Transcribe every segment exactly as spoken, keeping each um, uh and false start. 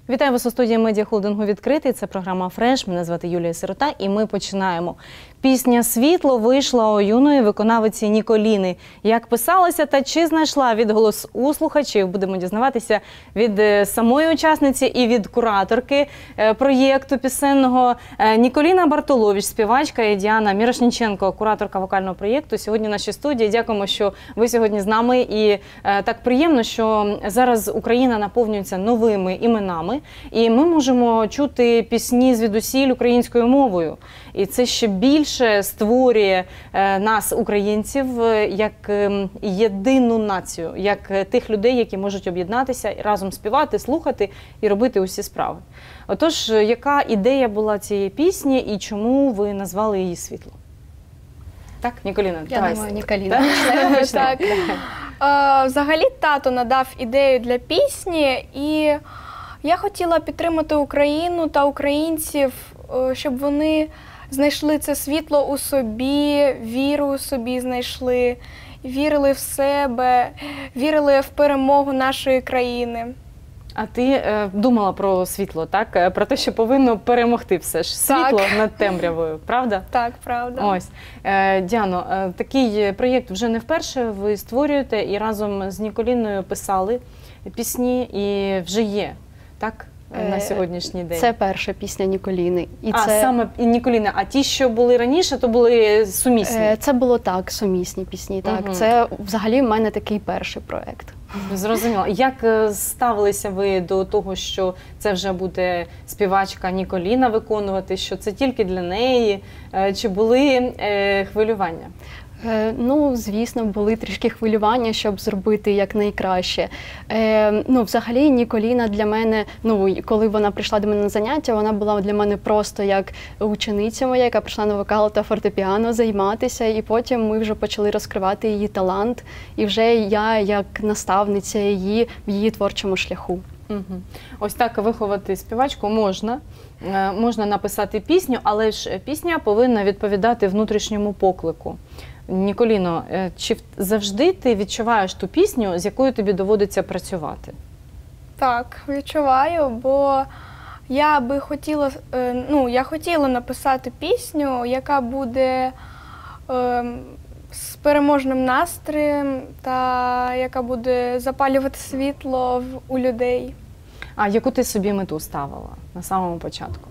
Вітаю вас у студії медіахолдингу «Відкритий». Це програма «Фреш». Мене звати Юлія Сирота і ми починаємо. Пісня «Світло» вийшла у юної виконавиці Ніколіни. Як писалася та чи знайшла відголос у слухачів, будемо дізнаватися від самої учасниці і від кураторки проєкту пісенного. Ніколіна Бартолович, співачка, і Діана Мірошніченко, кураторка вокального проєкту, сьогодні в нашій студії. Дякуємо, що ви сьогодні з нами. І так приємно, що зараз Україна наповнюється новими іменами. І ми можемо чути пісні звідусіль українською мовою. І це ще більше створює нас, українців, як єдину націю, як тих людей, які можуть об'єднатися, разом співати, слухати і робити усі справи. Отож, яка ідея була цієї пісні і чому ви назвали її «Світло»? Так, Ніколіна? Я давай. думаю, Ніколіна. Так. Взагалі, тато надав ідею для пісні, і я хотіла підтримати Україну та українців, щоб вони знайшли це світло у собі, віру у собі знайшли, вірили в себе, вірили в перемогу нашої країни. А ти е, думала про світло, так? Про те, що повинно перемогти все ж світло Так. над темрявою, правда? Так, правда. Ось. Е, Діано, е, такий проєкт вже не вперше ви створюєте і разом з Ніколіною писали пісні і вже є, так? На сьогоднішній день. Це перша пісня Ніколіни. І а, це... саме Ніколіна. А ті, що були раніше, то були сумісні? Це було так, сумісні пісні. Так. Угу. Це взагалі в мене такий перший проєкт. Зрозуміло. Як ставилися ви до того, що це вже буде співачка Ніколіна виконувати, що це тільки для неї? Чи були е, хвилювання? Ну, звісно, були трішки хвилювання, щоб зробити якнайкраще. Е, ну, взагалі, Ніколіна для мене, ну, коли вона прийшла до мене на заняття, вона була для мене просто як учениця моя, яка прийшла на вокал та фортепіано займатися, і потім ми вже почали розкривати її талант, і вже я як наставниця її в її творчому шляху. Угу. Ось так виховати співачку можна. Можна написати пісню, але ж пісня повинна відповідати внутрішньому поклику. Ніколіно, чи завжди ти відчуваєш ту пісню, з якою тобі доводиться працювати? Так, відчуваю, бо я би хотіла, ну, я хотіла написати пісню, яка буде е, з переможним настроєм та яка буде запалювати світло в, у людей. А яку ти собі мету ставила на самому початку?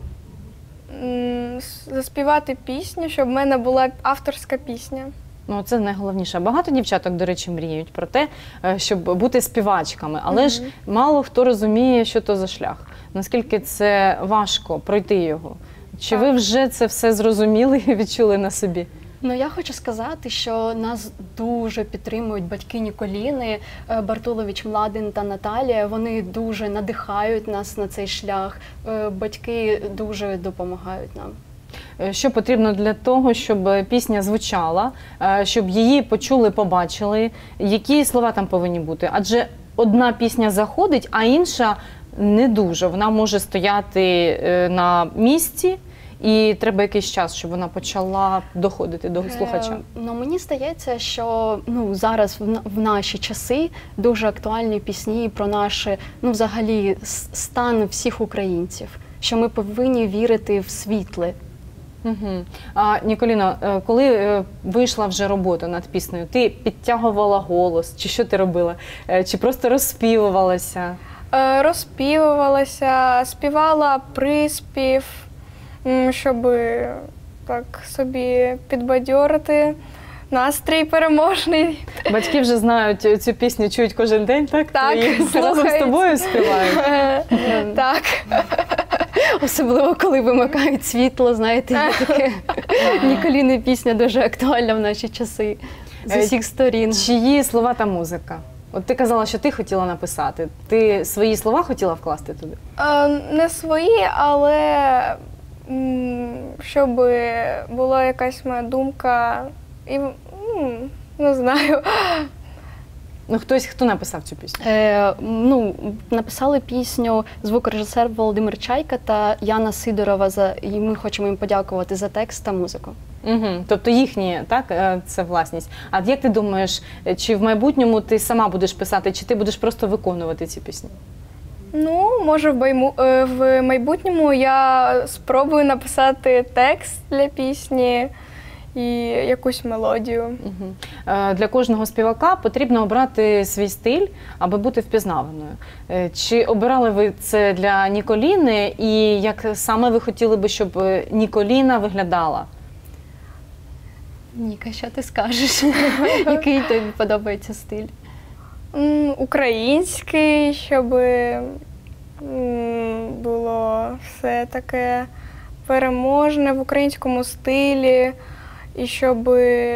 Заспівати пісню, щоб в мене була авторська пісня. Ну, це найголовніше. Багато дівчаток, до речі, мріють про те, щоб бути співачками, але mm-hmm. ж мало хто розуміє, що то за шлях. Наскільки це важко пройти його? Чи так. ви вже це все зрозуміли і відчули на собі? Ну, я хочу сказати, що нас дуже підтримують батьки Ніколіни, Бартолович Младен та Наталія. Вони дуже надихають нас на цей шлях. Батьки дуже допомагають нам. Що потрібно для того, щоб пісня звучала, щоб її почули, побачили? Які слова там повинні бути? Адже одна пісня заходить, а інша не дуже. Вона може стояти на місці, і треба якийсь час, щоб вона почала доходити до слухача. Е, ну, мені здається, що ну, зараз в, в наші часи дуже актуальні пісні про наш, ну, взагалі, стан всіх українців. Що ми повинні вірити в світле. Угу. А, Ніколіно, коли вийшла вже робота над піснею, ти підтягувала голос, чи що ти робила? Чи просто розспівувалася? Е, розспівувалася, співала приспів, щоб так собі підбадьорити, настрій переможний. Батьки вже знають цю пісню, чують кожен день, так? Так, і разом з тобою співають? Так. Особливо, коли вимикають світло, знаєте, є таке. Ніколіни пісня дуже актуальна в наші часи з усіх сторін. Чиї слова та музика? От ти казала, що ти хотіла написати. Ти свої слова хотіла вкласти туди? Е, не свої, але щоб була якась моя думка, і, ну, не знаю. Ну, хтось, хто написав цю пісню? Е, ну, написали пісню звукорежисер Володимир Чайка та Яна Сидорова, за, і ми хочемо їм подякувати за текст та музику. Угу. Тобто їхні, так, це власність. А як ти думаєш, чи в майбутньому ти сама будеш писати, чи ти будеш просто виконувати ці пісні? Ну, може, в, байму... е, в майбутньому я спробую написати текст для пісні і якусь мелодію. Угу. Для кожного співака потрібно обрати свій стиль, аби бути впізнаваною. Е, Чи обирали ви це для Ніколіни, і як саме ви хотіли би, щоб Ніколіна виглядала? Ніка, що ти скажеш? Який тобі подобається стиль? М, Український, щоб м, було все таке переможне в українському стилі, і щоб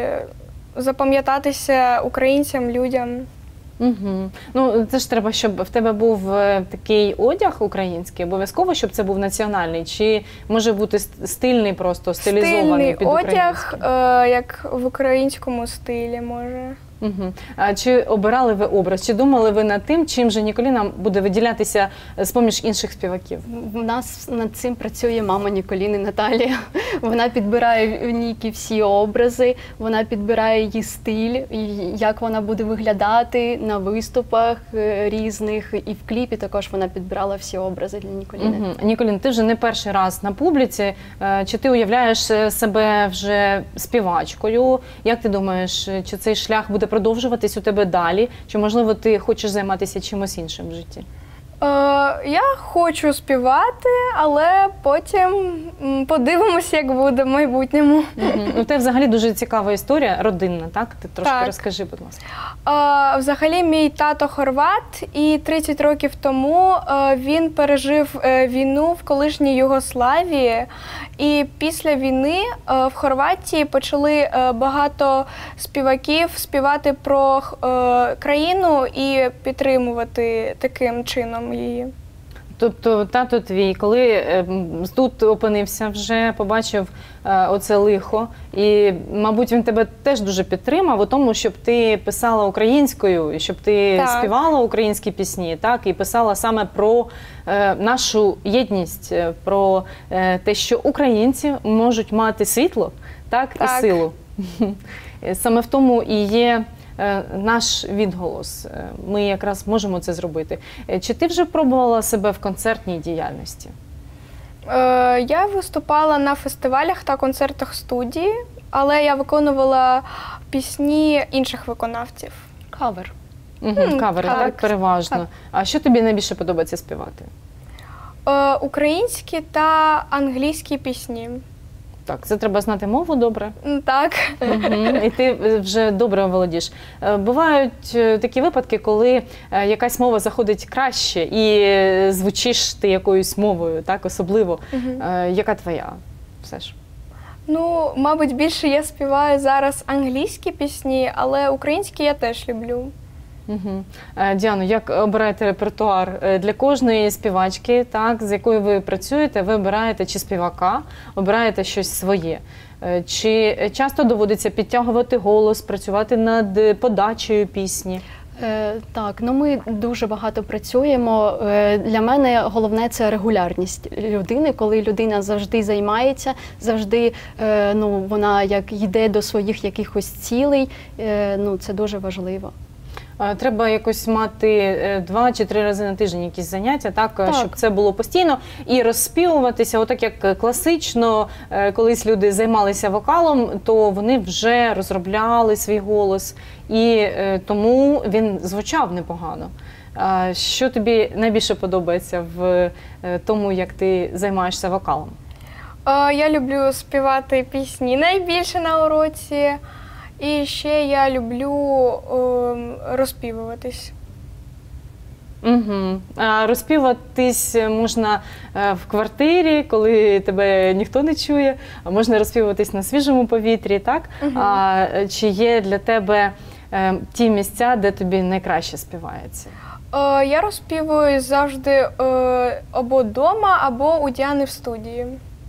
запам'ятатися українцям, людям. Угу. Ну, це ж треба, щоб в тебе був е, такий одяг український, обов'язково, щоб це був національний, чи може бути ст- стильний просто, стилізований Стильний під одяг, український? е, як в українському стилі, може. Угу. А чи обирали ви образ? Чи думали ви над тим, чим же Ніколіна буде виділятися з-поміж інших співаків? У нас над цим працює мама Ніколіни Наталія. Вона підбирає в Нікі всі образи, вона підбирає її стиль, і як вона буде виглядати на виступах е, різних. І в кліпі також вона підбирала всі образи для Ніколіни. Угу. Ніколін, ти вже не перший раз на публіці. Е, Чи ти уявляєш е, себе вже співачкою? Як ти думаєш, е, чи цей шлях буде продовжуватись у тебе далі? Чи, можливо, ти хочеш займатися чимось іншим в житті? Е, я хочу співати, але потім м, подивимося, як буде в майбутньому. Угу. У тебе взагалі дуже цікава історія, родинна, так? Ти трошки Так. розкажи, будь ласка. Е, взагалі, мій тато хорват, і тридцять років тому е, він пережив е, війну в колишній Югославії. І після війни е, в Хорватії почали е, багато співаків співати про е, країну і підтримувати таким чином її. Тобто тато твій, коли е, м, тут опинився вже, побачив е, оце лихо, і, мабуть, він тебе теж дуже підтримав у тому, щоб ти писала українською, і щоб ти Так. співала українські пісні, так, і писала саме про е, нашу єдність, е, про е, те, що українці можуть мати світло, так, і Так. силу. Саме в тому і є е, наш відголос. Е, Ми якраз можемо це зробити. Е, Чи ти вже пробувала себе в концертній діяльності? Е, я виступала на фестивалях та концертах студії, але я виконувала пісні інших виконавців. Кавер. Угу, М, кавери, так, так, переважно. так. А що тобі найбільше подобається співати? Е, українські та англійські пісні. Так, це треба знати мову добре. М, Так. Угу. І ти вже добре володієш. Е, Бувають е, такі випадки, коли е, якась мова заходить краще і е, звучиш ти якоюсь мовою, так, особливо. Мгм. Е, Яка твоя? Все ж. Ну, мабуть, більше я співаю зараз англійські пісні, але українські я теж люблю. Угу. Діано, як обираєте репертуар Е, для кожної співачки, так, з якою ви працюєте, ви обираєте чи співака, обираєте щось своє? Е, Чи часто доводиться підтягувати голос, працювати над подачею пісні? Е, Так, ну ми дуже багато працюємо. Е, Для мене головне це регулярність людини, коли людина завжди займається, завжди е, ну, вона як йде до своїх якихось цілей. Е, Ну, це дуже важливо. Е, Треба якось мати е, два чи три рази на тиждень якісь заняття, так, е, Так. щоб це було постійно, і розспівуватися, отак як класично, е, колись люди займалися вокалом, то вони вже розробляли свій голос, і е, тому він звучав непогано. А що тобі найбільше подобається в е, тому, як ти займаєшся вокалом? Е, Я люблю співати пісні найбільше на уроці. І ще я люблю ем, розпівуватись. Угу. А розпіватись можна е, в квартирі, коли тебе ніхто не чує, а можна розпіватись на свіжому повітрі, так? Мгм. А е, чи є для тебе е, ті місця, де тобі найкраще співається? Е, Я розпівую завжди е, або вдома, або у Діани в студії.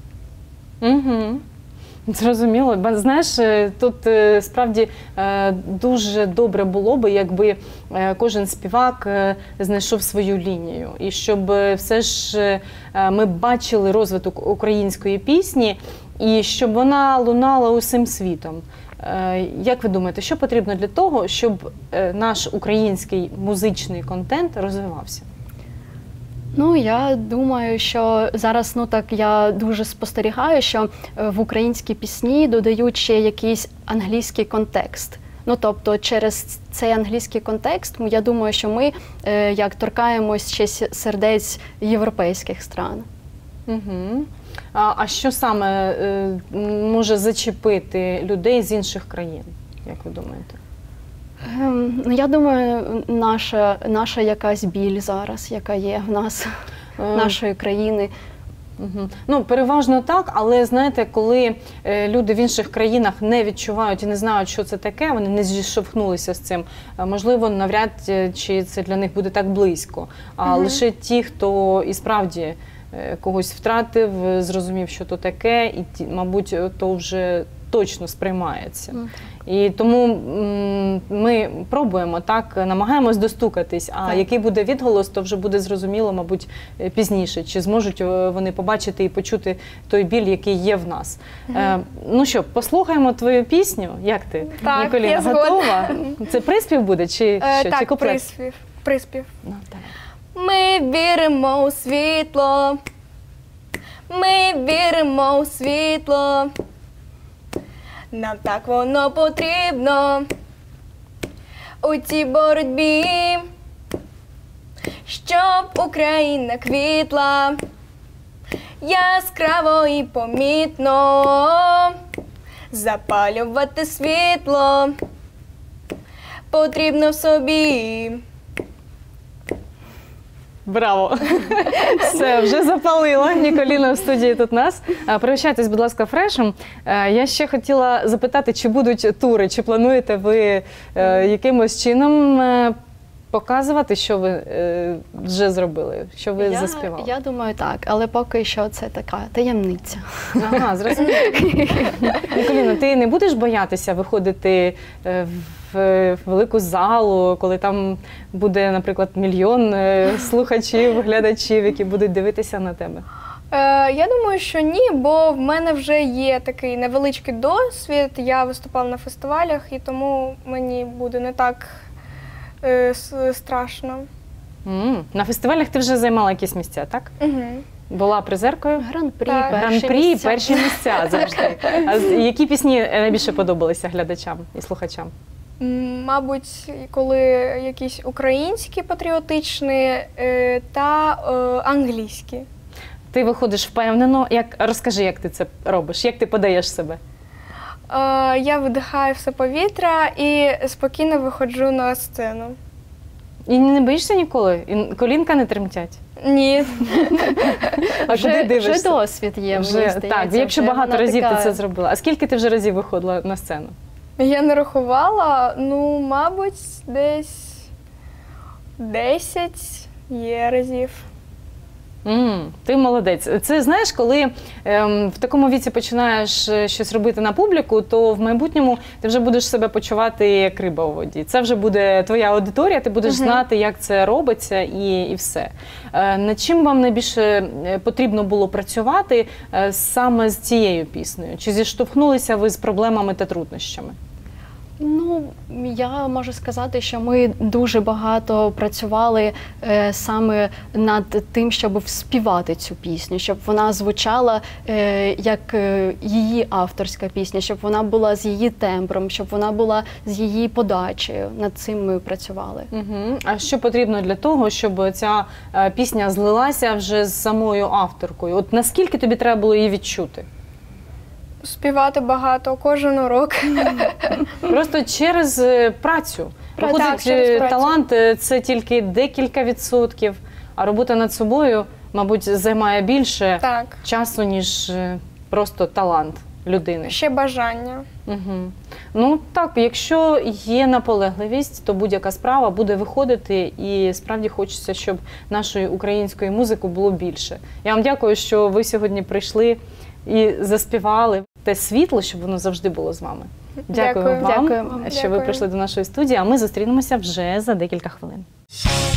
Угу. Зрозуміло. Ба- Знаєш, е, тут е, справді е, дуже добре було би, якби е, кожен співак е, знайшов свою лінію. І щоб е, все ж е, ми бачили розвиток української пісні, і щоб вона лунала усім світом. Е, Як ви думаєте, що потрібно для того, щоб е, наш український музичний контент розвивався? Ну, я думаю, що зараз, ну так, я дуже спостерігаю, що е, в українські пісні додають ще якийсь англійський контекст. Ну, тобто, через цей англійський контекст, я думаю, що ми е, як торкаємось ще с- сердець європейських стран. Угу. А, а що саме е, може зачепити людей з інших країн, як ви думаєте? Ем, ну, я думаю, наша, наша якась біль зараз, яка є в нас, Е, нашої країни. Угу. Ну, переважно так, але знаєте, коли е, люди в інших країнах не відчувають і не знають, що це таке, вони не зіштовхнулися з цим, е, можливо, навряд е, чи це для них буде так близько. А Мгм. лише ті, хто і справді е, когось втратив, е, зрозумів, що то таке, і, ті, мабуть, то вже точно сприймається. Мгм. І тому м, ми пробуємо так, намагаємось достукатись, а Так. який буде відголос, то вже буде зрозуміло, мабуть, е, пізніше, чи зможуть е, вони побачити і почути той біль, який є в нас. Е, ну що, послухаємо твою пісню. Як ти, Так, Ніколіна, я згодна. готова? Це приспів буде, чи Е, що? Чи так, куплет? приспів. приспів. Ну, так. Ми віримо у світло, ми віримо у світло, нам так воно потрібно у цій боротьбі, щоб Україна квітла яскраво і помітно, запалювати світло потрібно в собі. Браво! Все, вже запалила. Ніколіна в студії тут нас. А, Пригощайтесь, будь ласка, фрешем. Е, Я ще хотіла запитати, чи будуть тури, чи плануєте ви е, якимось чином е, показувати, що ви е, вже зробили, що ви я, заспівали? я думаю, так, але поки що це така таємниця. Ага, зрозуміло. Ніколіна, ти не будеш боятися виходити е, в велику залу, коли там буде, наприклад, мільйон е, слухачів, глядачів, які будуть дивитися на тебе? Е, я думаю, що ні, бо в мене вже є такий невеличкий досвід. Я виступала на фестивалях, і тому мені буде не так е, с- страшно. М, На фестивалях ти вже займала якісь місця, так? Угу. Була призеркою? Гран-прі, Так. перші Гран-прі, місця. перші місця завжди. А з- які пісні найбільше подобалися глядачам і слухачам? Мабуть, коли якісь українські патріотичні е, та е, англійські. Ти виходиш впевнено. Як, розкажи, як ти це робиш, як ти подаєш себе? Е, я видихаю все повітря і спокійно виходжу на сцену. І не боїшся ніколи? І колінка не тремтять? Ні. А вже, куди дивишся? вже досвід є, мені Вже, здається. так, якщо вже багато вона разів така- ти це зробила. А скільки ти вже разів виходила на сцену? Я не рахувала, ну, мабуть, десь десять є разів. М, ти молодець. Це знаєш, коли ем, в такому віці починаєш е, щось робити на публіку, то в майбутньому ти вже будеш себе почувати як риба у воді. Це вже буде твоя аудиторія, ти будеш Мгм. знати, як це робиться, і, і все. Е, над чим вам найбільше е, потрібно було працювати е, саме з цією піснею? Чи зіштовхнулися ви з проблемами та труднощами? Ну, я можу сказати, що ми дуже багато працювали е, саме над тим, щоб співати цю пісню, щоб вона звучала е, як е, її авторська пісня, щоб вона була з її тембром, щоб вона була з її подачею. Над цим ми працювали. Угу. А що потрібно для того, щоб ця е, пісня злилася вже з самою авторкою? От наскільки тобі треба було її відчути? Співати багато, кожен урок. Просто через е, працю. Так, Виходить, через е, працю. талант е, – це тільки декілька відсотків, а робота над собою, мабуть, займає більше Так, часу, ніж е, просто талант людини. ще бажання. Угу. Ну так, якщо є наполегливість, то будь-яка справа буде виходити, і справді хочеться, щоб нашої української музики було більше. Я вам дякую, що ви сьогодні прийшли і заспівали те світло, щоб воно завжди було з вами. Дякую, Дякую. вам, Дякую. що ви Дякую. прийшли до нашої студії, а ми зустрінемося вже за декілька хвилин.